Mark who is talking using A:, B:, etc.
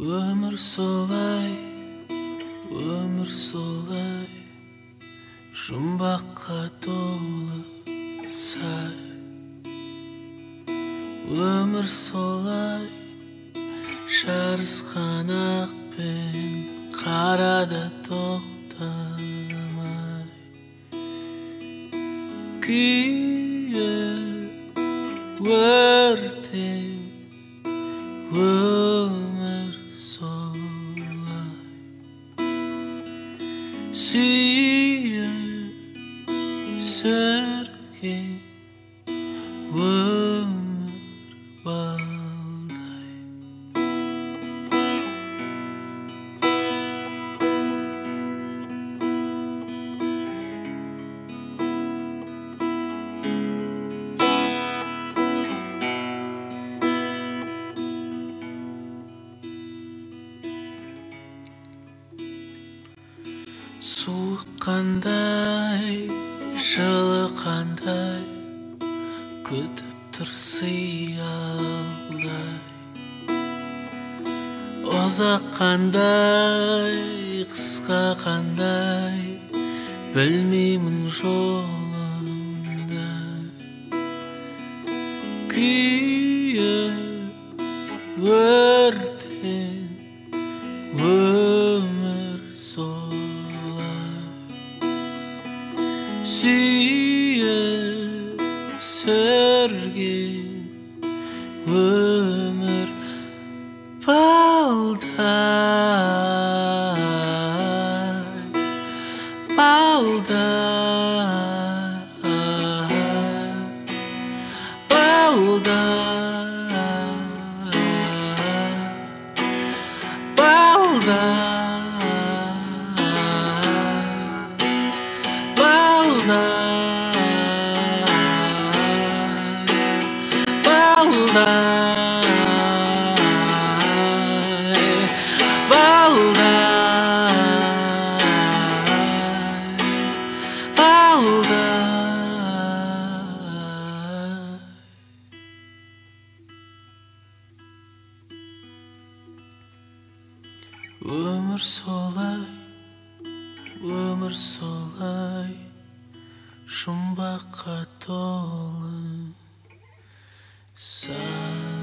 A: Ömür solay, жұмбаққа толы сай. Өмір солай, жарысқан ақпен қарада тоқтамай. Күйіп өртеп өмір солай, сүйіп сүрген өмір балдай. Суық қандай, жылы қандай, күтіп тұр сыйалдай. Ұзақ қандай, қысқа қандай, білмеймін жолындай. Күйіп өртен өмір солай, сүйіп сүрген өмір балдай, балдай, балдай, балдай. Өмір солай, жұмбаққа толы сай.